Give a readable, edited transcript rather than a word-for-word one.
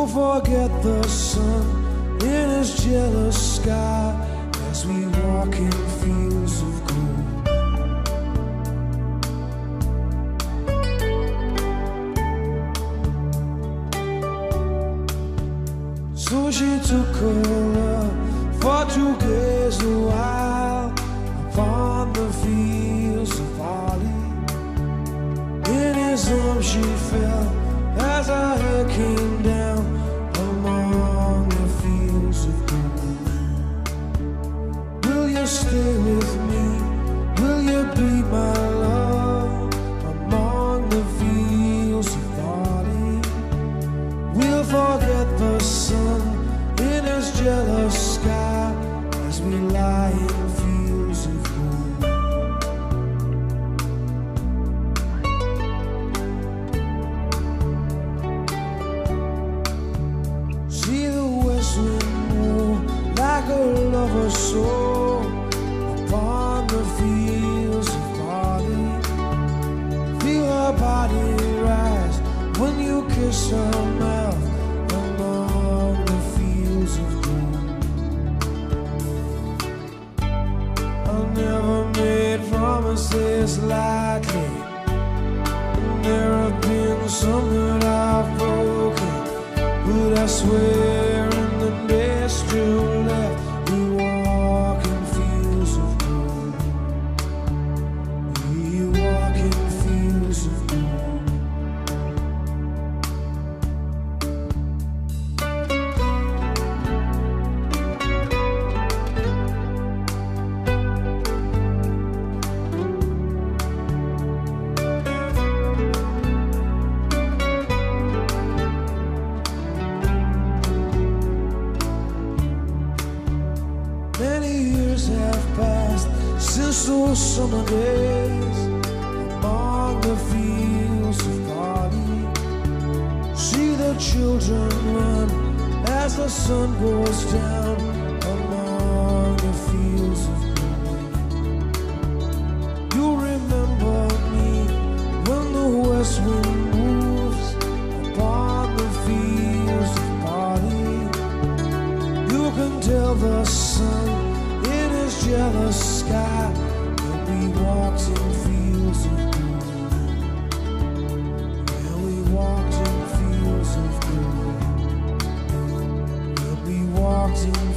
forget the sun in his jealous sky as we walk in fields of gold. So she took her love for to gaze a while upon the fields of barley. In his arms she fell as her head came down among the fields of gold. Will you stay with me? Will you be my love among the fields of barley? We'll forget the sun in his jealous sky as we lie in fields of gold. See the west wind move like a lover's soul upon the fields of barley. Feel her body rise when you kiss her mouth among the fields of gold. I've never made promises lightly, and there have been some that I've broken, but I swear in the days still left, we walk in fields of gold. We walk in fields of gold. Many years have passed since those summer days among the fields of barley. See the children run as the sun goes down among the fields of gold. You remember me when the west wind moves upon the fields of barley. You can tell the sun in his jealous sky that we walked in fields of gold. Yeah, we walked in fields of gold. Yeah, we walked in